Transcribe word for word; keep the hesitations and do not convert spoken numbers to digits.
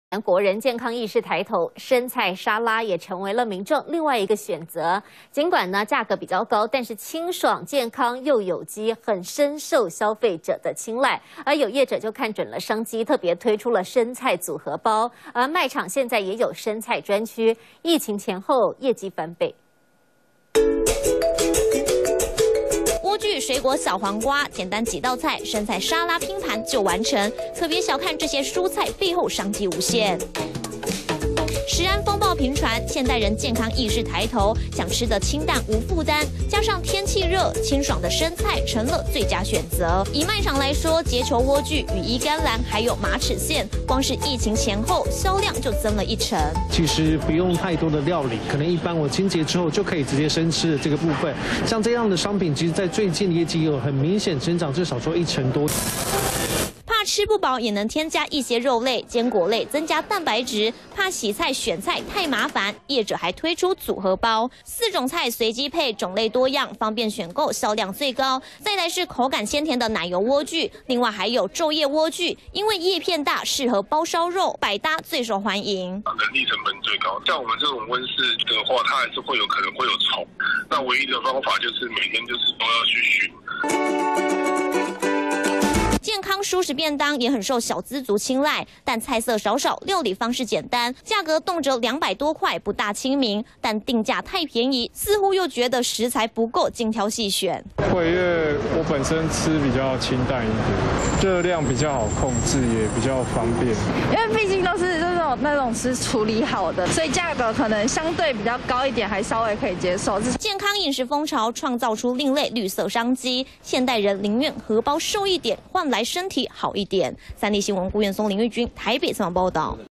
国人健康意识抬头，生菜沙拉也成为了民众另外一个选择。尽管呢价格比较高，但是清爽、健康又有机，很深受消费者的青睐。而有业者就看准了商机，特别推出了生菜组合包。而卖场现在也有生菜专区，疫情前后业绩翻倍。 莴苣、水果、小黄瓜，简单几道菜，生菜沙拉拼盘就完成。可别小看这些蔬菜背后商机无限。食安风暴频传，现代人健康意识抬头，想吃的清淡无负担，加上天气热，清爽的生菜成了最佳选择。以卖场来说，结球莴苣、羽衣甘蓝还有马齿苋，光是疫情前后销量就增了一成。 其实不用太多的料理，可能一般我清洁之后就可以直接生吃的这个部分，像这样的商品，其实在最近的业绩有很明显增长，至少说一成多。 怕吃不饱也能添加一些肉类、坚果类，增加蛋白质。怕洗菜选菜太麻烦，业者还推出组合包，四种菜随机配，种类多样，方便选购，销量最高。再来是口感鲜甜的奶油莴苣，另外还有昼夜莴苣，因为叶片大，适合包烧肉，百搭最受欢迎。 人力成本最高，像我们这种温室的话，它还是会有可能会有虫。那唯一的方法就是每天就是都要去熏。 健康舒适便当也很受小资族青睐，但菜色少少，料理方式简单，价格动辄两百多块，不大亲民。但定价太便宜，似乎又觉得食材不够精挑细选。 会，因为我本身吃比较清淡一点，热量比较好控制，也比较方便。 因为毕竟都是这种那种是处理好的，所以价格可能相对比较高一点，还稍微可以接受。 健康饮食风潮创造出另类绿色商机，现代人宁愿荷包瘦一点，换来 身体好一点。三立新闻顾元松、林玉君台北采访报道。